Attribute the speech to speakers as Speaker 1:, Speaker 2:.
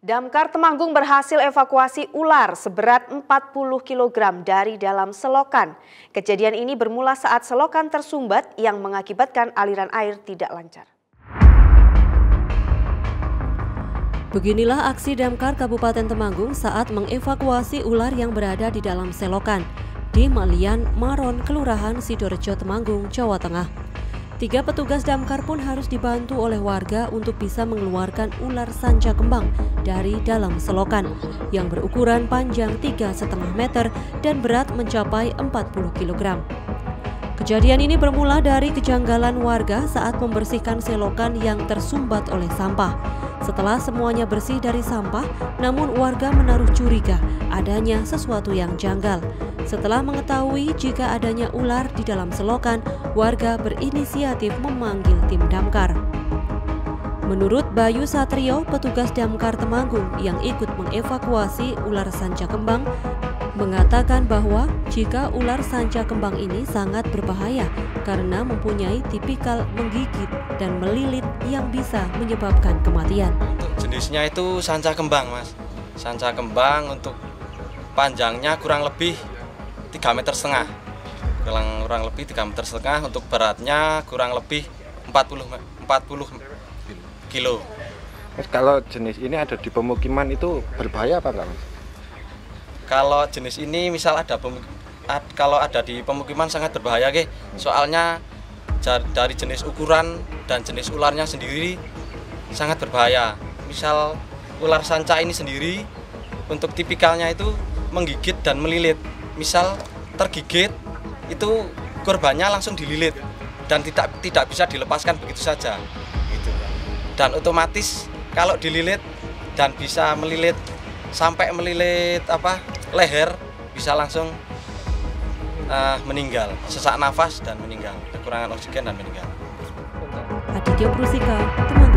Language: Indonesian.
Speaker 1: Damkar Temanggung berhasil evakuasi ular seberat 40 kg dari dalam selokan. Kejadian ini bermula saat selokan tersumbat yang mengakibatkan aliran air tidak lancar.
Speaker 2: Beginilah aksi Damkar Kabupaten Temanggung saat mengevakuasi ular yang berada di dalam selokan di Malian Maron, Kelurahan Sidorejo, Temanggung, Jawa Tengah. 3 petugas damkar pun harus dibantu oleh warga untuk bisa mengeluarkan ular sanca kembang dari dalam selokan yang berukuran panjang 3,5 meter dan berat mencapai 40 kg. Kejadian ini bermula dari kejanggalan warga saat membersihkan selokan yang tersumbat oleh sampah. Setelah semuanya bersih dari sampah, namun warga menaruh curiga adanya sesuatu yang janggal. Setelah mengetahui jika adanya ular di dalam selokan, warga berinisiatif memanggil tim damkar. Menurut Bayu Satrio, petugas damkar Temanggung yang ikut mengevakuasi ular sanca kembang, mengatakan bahwa jika ular sanca kembang ini sangat berbahaya karena mempunyai tipikal menggigit dan melilit yang bisa menyebabkan kematian.
Speaker 3: Untuk jenisnya itu sanca kembang, Mas. Sanca kembang untuk panjangnya kurang lebih 3,5 meter. Kurang lebih 3,5 meter, untuk beratnya kurang lebih 40 kilo.
Speaker 4: Mas, kalau jenis ini ada di pemukiman itu berbahaya apa enggak, Mas?
Speaker 3: Kalau jenis ini misal kalau ada di pemukiman sangat berbahaya, soalnya dari jenis ukuran dan jenis ularnya sendiri sangat berbahaya. Misal ular sanca ini sendiri untuk tipikalnya itu menggigit dan melilit. Misal tergigit itu korbannya langsung dililit dan tidak bisa dilepaskan begitu saja. Gitu. Dan otomatis kalau dililit dan bisa melilit sampai melilit leher, bisa langsung meninggal, sesak nafas dan meninggal, kekurangan oksigen dan meninggal.
Speaker 2: Aditya Prusika, Temanggung.